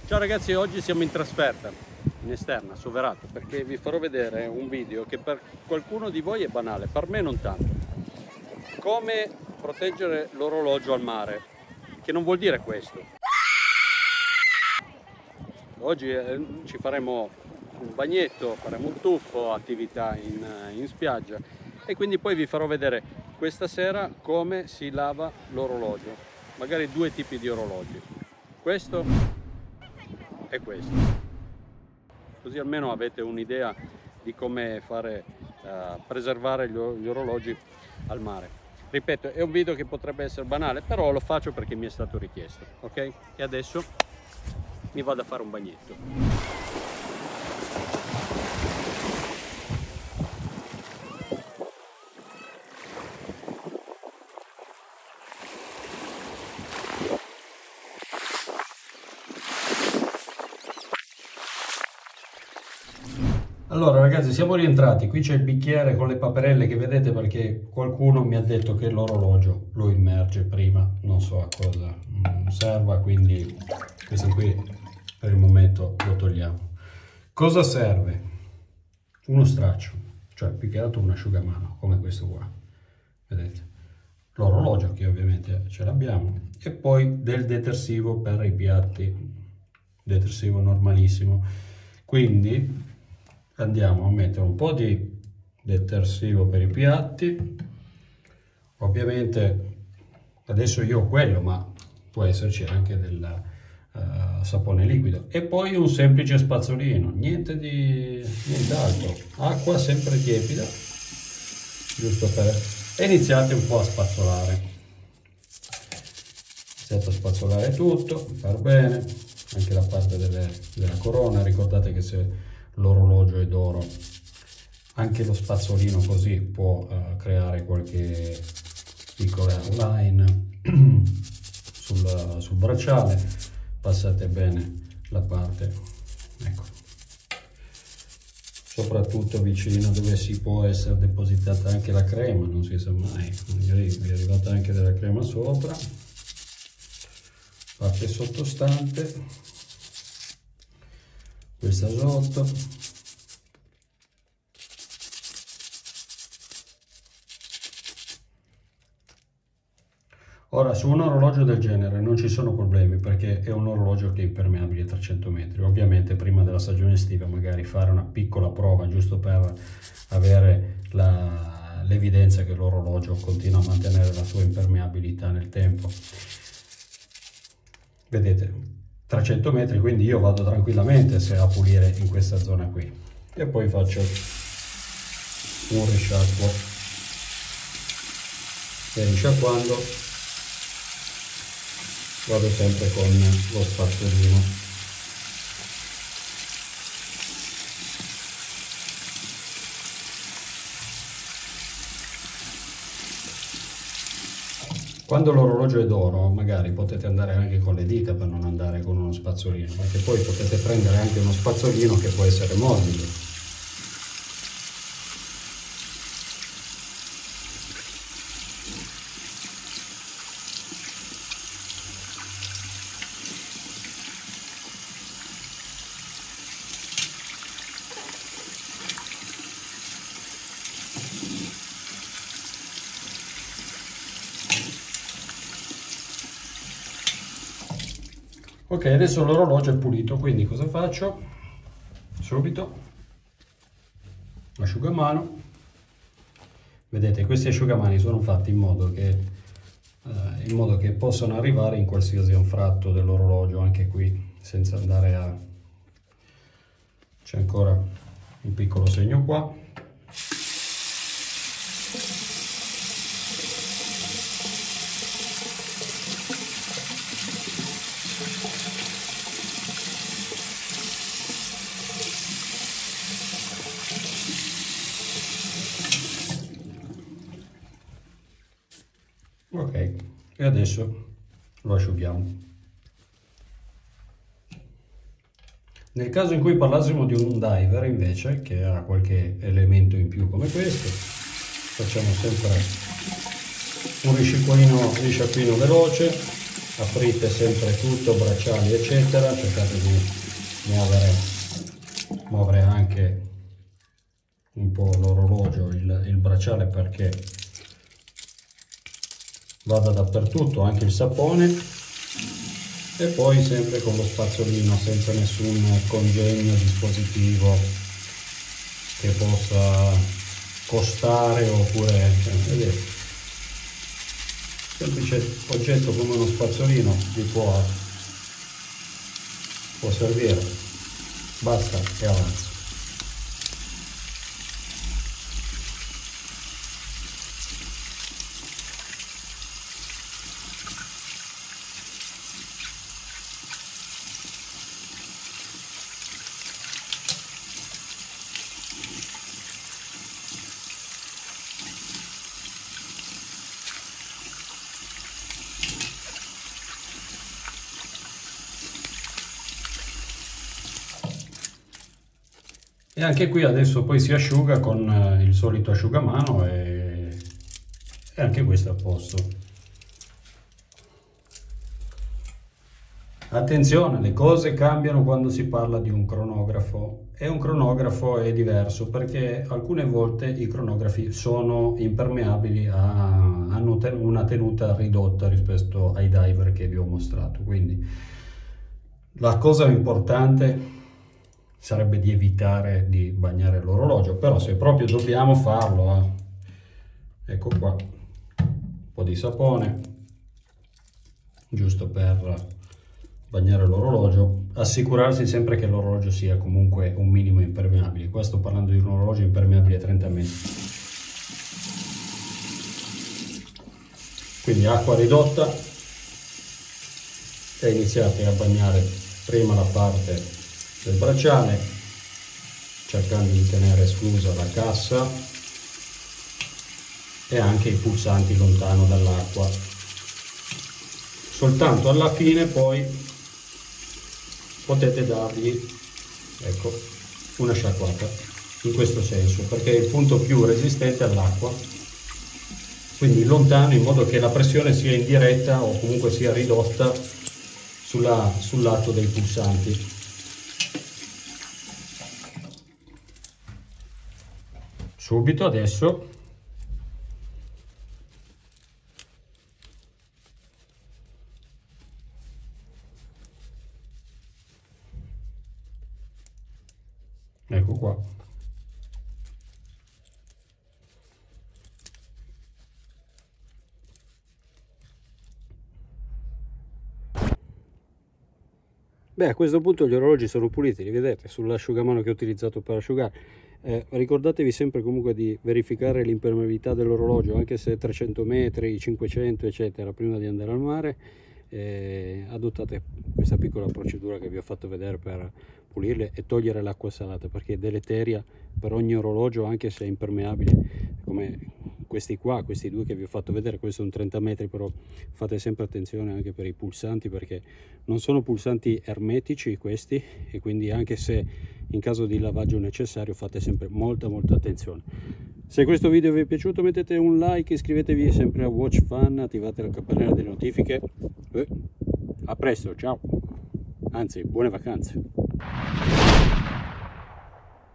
Ciao ragazzi, oggi siamo in trasferta, in esterna, a Soverato, perché vi farò vedere un video che per qualcuno di voi è banale, per me non tanto. Come proteggere l'orologio al mare, che non vuol dire questo. Oggi ci faremo un bagnetto, faremo un tuffo, attività in spiaggia e quindi poi vi farò vedere questa sera come si lava l'orologio, magari due tipi di orologi, questo e questo, così almeno avete un'idea di come fare preservare gli orologi al mare. Ripeto, è un video che potrebbe essere banale, però lo faccio perché mi è stato richiesto, ok? E adesso mi vado a fare un bagnetto. Allora ragazzi, siamo rientrati, qui c'è il bicchiere con le paperelle che vedete perché qualcuno mi ha detto che l'orologio lo immerge prima, non so a cosa serva, quindi questo qui per il momento lo togliamo. Cosa serve? Uno straccio, cioè più che altro un asciugamano come questo qua, vedete? L'orologio che ovviamente ce l'abbiamo e poi del detersivo per i piatti, detersivo normalissimo, quindi andiamo a mettere un po' di detersivo per i piatti, ovviamente adesso io ho quello, ma può esserci anche del sapone liquido, e poi un semplice spazzolino, nient'altro, acqua sempre tiepida, giusto per... e iniziate un po' a spazzolare, iniziate a spazzolare tutto, far bene, anche la parte della corona, ricordate che se l'orologio è d'oro, anche lo spazzolino così può creare qualche piccola line sul bracciale. Passate bene la parte, ecco, soprattutto vicino dove si può essere depositata anche la crema, non si sa mai, magari vi è arrivata anche della crema sopra, parte sottostante, questa sotto, ora su un orologio del genere non ci sono problemi perché è un orologio che è impermeabile a 300 metri, ovviamente prima della stagione estiva magari fare una piccola prova giusto per avere l'evidenza che l'orologio continua a mantenere la sua impermeabilità nel tempo. Vedete, 300 metri, quindi io vado tranquillamente a pulire in questa zona qui e poi faccio un risciacquo e risciacquando vado sempre con lo spazzolino. Quando l'orologio è d'oro, magari potete andare anche con le dita per non andare con uno spazzolino, perché poi potete prendere anche uno spazzolino che può essere morbido. Ok, adesso l'orologio è pulito, quindi cosa faccio? Subito asciugamano. Vedete, questi asciugamani sono fatti in modo che possano arrivare in qualsiasi anfratto dell'orologio, anche qui, senza andare a... c'è ancora un piccolo segno qua. Ok, e adesso lo asciughiamo. Nel caso in cui parlassimo di un diver invece, che ha qualche elemento in più come questo, facciamo sempre un risciacquino veloce aprite sempre tutto, bracciali eccetera, cercate di muovere anche un po' l'orologio, il bracciale, perché vada dappertutto, anche il sapone. E poi sempre con lo spazzolino, senza nessun congegno dispositivo che possa costare, oppure vedete, semplice oggetto come uno spazzolino vi può servire, basta e avanza. E anche qui adesso poi si asciuga con il solito asciugamano e anche questo è a posto. Attenzione, le cose cambiano quando si parla di un cronografo, e un cronografo è diverso perché alcune volte i cronografi sono impermeabili, hanno una tenuta ridotta rispetto ai diver che vi ho mostrato, quindi la cosa importante sarebbe di evitare di bagnare l'orologio, però se proprio dobbiamo farlo, ecco qua, un po' di sapone, giusto per bagnare l'orologio, assicurarsi sempre che l'orologio sia comunque un minimo impermeabile. Qua sto parlando di un orologio impermeabile 30 metri. Quindi acqua ridotta, e iniziate a bagnare prima la parte del bracciale, cercando di tenere esclusa la cassa e anche i pulsanti lontano dall'acqua. Soltanto alla fine poi potete dargli, ecco, una sciacquata in questo senso, perché è il punto più resistente all'acqua, quindi lontano, in modo che la pressione sia indiretta o comunque sia ridotta sul lato dei pulsanti. Subito adesso ecco qua. Beh, a questo punto gli orologi sono puliti, li vedete sull'asciugamano che ho utilizzato per asciugare. Ricordatevi sempre comunque di verificare l'impermeabilità dell'orologio, anche se 300 metri, 500 eccetera, prima di andare al mare. Adottate questa piccola procedura che vi ho fatto vedere per pulirle e togliere l'acqua salata, perché è deleteria per ogni orologio, anche se è impermeabile, come questi qua, questi due che vi ho fatto vedere. Questo è un 30 metri, però fate sempre attenzione anche per i pulsanti, perché non sono pulsanti ermetici questi, e quindi anche se in caso di lavaggio necessario fate sempre molta attenzione. Se questo video vi è piaciuto mettete un like, iscrivetevi sempre a Watch Fun, attivate la campanella delle notifiche. A presto, ciao, anzi buone vacanze.